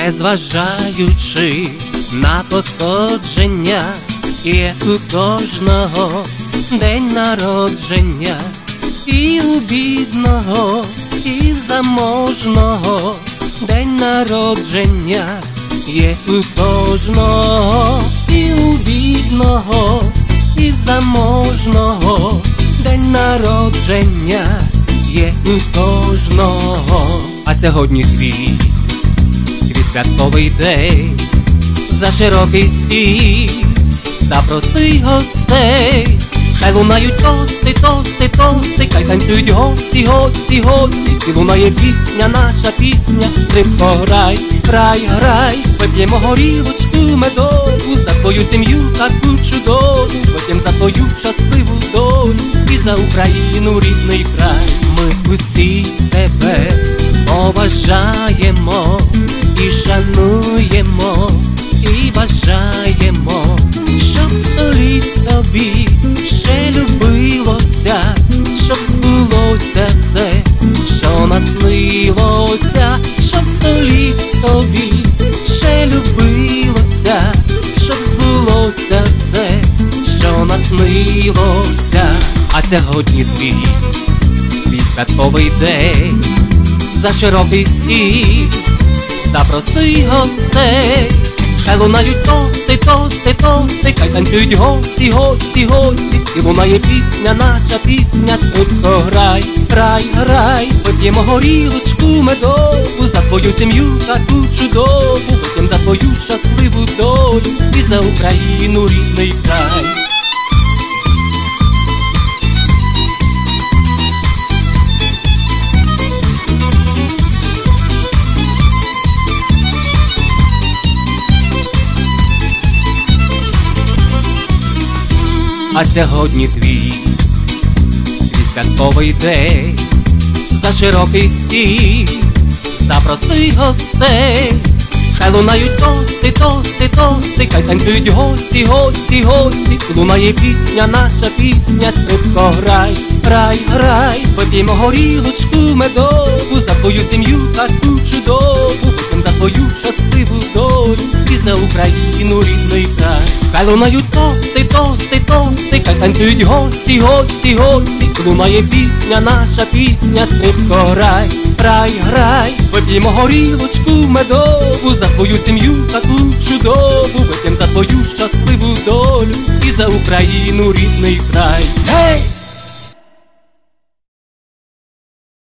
незважаючи на походження, є у кожного день народження, і у бідного, і в заможного день народження, є у кожного, і у бідного, і в заможного день народження, є у кожного. А сьогодні твій святковий день, за широкий стіл запроси гостей, хай лунають тости, тости, тости, хай танцюють гості, гості, гості, і лунає пісня, наша пісня, швидко грай, грай, грай, вип'ємо горілочку медову за твою сім'ю таку чудову, потім за твою щасливу долю і за Україну, рідний край. Ми усі тебе поважаємо і шануємо, і бажаємо, щоб 100 літ тобі ще любилося, щоб збулося все, що наснилося, щоб 100 літ тобі ще любилося, щоб збулося все, що наснилося. А сьогодні твій святковий день, за широкий стіл запроси гостей, хай лунають тости, тости, тости, хай танцюють гості, гості, гості, і лунає пісня, наша пісня, швидко грай, грай, грай, вип'ємо горілочку медову за твою сім'ю таку чудову, потім за твою щасливу долю і за Україну, рідний край. А сьогодні твій святковий день, за широкий стіл запроси гостей, хай лунають тости, тости, тости, хай танцюють гості, гості, гості, і лунає пісня, наша пісня, швидко грай, грай, грай, вип'ємо горілочку медову за твою сім'ю таку чудову, потім за твою щасливу долю і за Україну, рідний край. Хай лунають тости, тости, тости, хай танцюють гості, гості, гості, і лунає пісня, наша пісня, швидко грай, грай, грай, вип'ємо горілочку медову за твою сім'ю таку чудову, вип'єм за твою щасливу долю і за Україну, рідний край.